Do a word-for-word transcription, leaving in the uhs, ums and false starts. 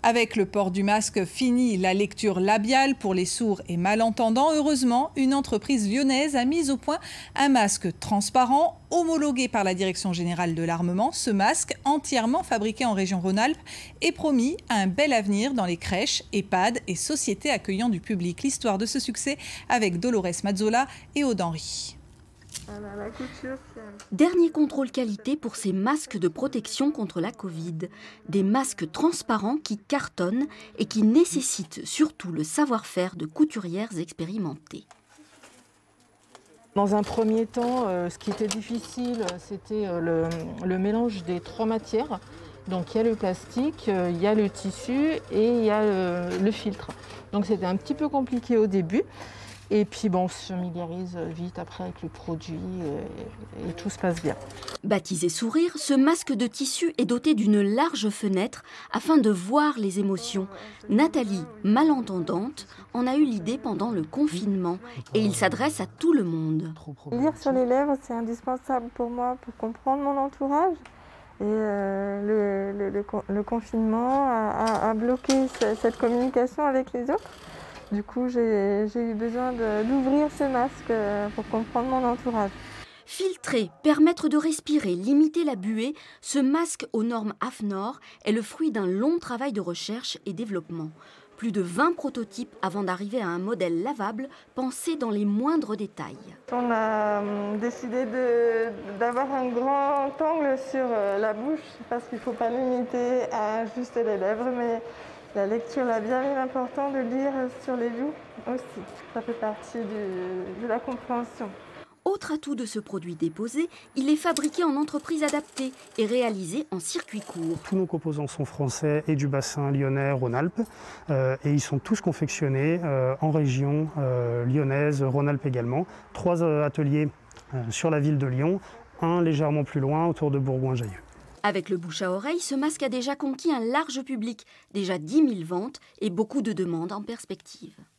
Avec le port du masque, fini la lecture labiale pour les sourds et malentendants. Heureusement, une entreprise lyonnaise a mis au point un masque transparent, homologué par la Direction générale de l'armement. Ce masque, entièrement fabriqué en région Rhône-Alpes, est promis à un bel avenir dans les crèches, EHPAD et sociétés accueillant du public. L'histoire de ce succès avec Dolores Mazzola et Aude Henry. Dernier contrôle qualité pour ces masques de protection contre la Covid. Des masques transparents qui cartonnent et qui nécessitent surtout le savoir-faire de couturières expérimentées. Dans un premier temps, euh, ce qui était difficile, c'était euh, le, le mélange des trois matières. Donc il y a le plastique, euh, il y a le tissu et il y a le, le filtre. Donc c'était un petit peu compliqué au début. Et puis bon, on se familiarise vite après avec le produit et, et tout se passe bien. Baptisé Sourire, ce masque de tissu est doté d'une large fenêtre afin de voir les émotions. Nathalie, malentendante, en a eu l'idée pendant le confinement et il s'adresse à tout le monde. Lire sur les lèvres, c'est indispensable pour moi pour comprendre mon entourage. Et euh, le, le, le, le confinement a, a, a bloqué cette communication avec les autres. Du coup, j'ai eu besoin d'ouvrir ce masque pour comprendre mon entourage. Filtrer, permettre de respirer, limiter la buée, ce masque aux normes A F N O R est le fruit d'un long travail de recherche et développement. Plus de vingt prototypes avant d'arriver à un modèle lavable pensé dans les moindres détails. On a décidé d'avoir un grand angle sur la bouche parce qu'il ne faut pas limiter à juste les lèvres, mais la lecture labiale est important de lire sur les joues aussi. Ça fait partie du, de la compréhension. Autre atout de ce produit déposé, il est fabriqué en entreprise adaptée et réalisé en circuit court. Tous nos composants sont français et du bassin lyonnais, Rhône-Alpes. Euh, et ils sont tous confectionnés euh, en région euh, lyonnaise, Rhône-Alpes également. Trois euh, ateliers euh, sur la ville de Lyon, un légèrement plus loin autour de Bourgoin-Jallieu. Avec le bouche à oreille, ce masque a déjà conquis un large public, déjà dix mille ventes et beaucoup de demandes en perspective.